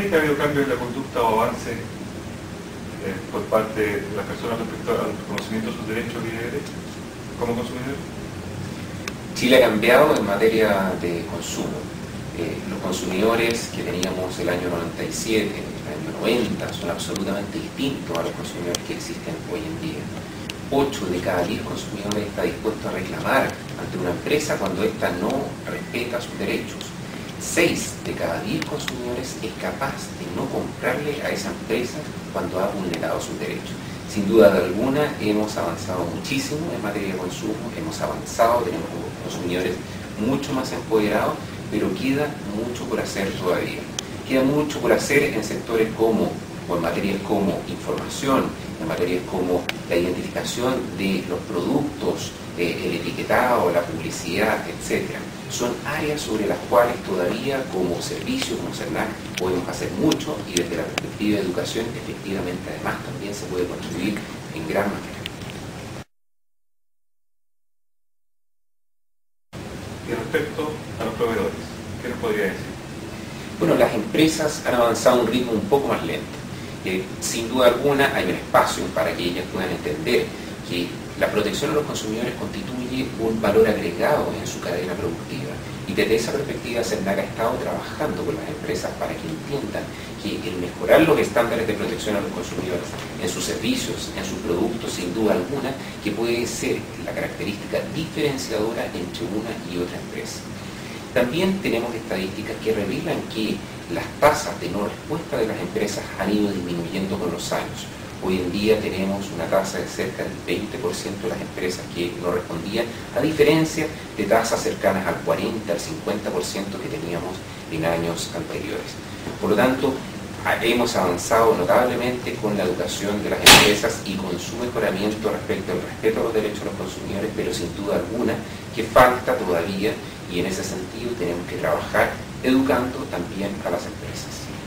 cree que ha habido cambio en la conducta o avance por parte de las personas respecto al conocimiento de sus derechos y deberes como consumidores? Chile ha cambiado en materia de consumo. Los consumidores que teníamos el año 97, el año 90, son absolutamente distintos a los consumidores que existen hoy en día. 8 de cada 10 consumidores está dispuesto a reclamar ante una empresa cuando ésta no respeta sus derechos. 6 de cada 10 consumidores es capaz de no comprarle a esa empresa cuando ha vulnerado sus derechos. Sin duda alguna hemos avanzado muchísimo en materia de consumo, hemos avanzado, tenemos consumidores mucho más empoderados, pero queda mucho por hacer todavía. Queda mucho por hacer en sectores como, o en materias como información, en materias como la identificación de los productos, el etiquetado, la publicidad, etc. Son áreas sobre las cuales todavía como servicio, como CERNAC, podemos hacer mucho y desde la perspectiva de educación, efectivamente, además, también se puede contribuir en gran manera. Y respecto a los proveedores, ¿qué nos podría decir? Bueno, las empresas han avanzado a un ritmo un poco más lento. Sin duda alguna hay un espacio para que ellas puedan entender que la protección a los consumidores constituye un valor agregado en su cadena productiva. Y desde esa perspectiva, CERNAC ha estado trabajando con las empresas para que entiendan que el mejorar los estándares de protección a los consumidores en sus servicios, en sus productos, sin duda alguna, que puede ser la característica diferenciadora entre una y otra empresa. También tenemos estadísticas que revelan que las tasas de no respuesta de las empresas han ido disminuyendo con los años. Hoy en día tenemos una tasa de cerca del 20% de las empresas que no respondían, a diferencia de tasas cercanas al 40, al 50% que teníamos en años anteriores. Por lo tanto, hemos avanzado notablemente con la educación de las empresas y con su mejoramiento respecto al respeto a los derechos de los consumidores, pero sin duda alguna que falta todavía, y en ese sentido tenemos que trabajar educando también a las empresas.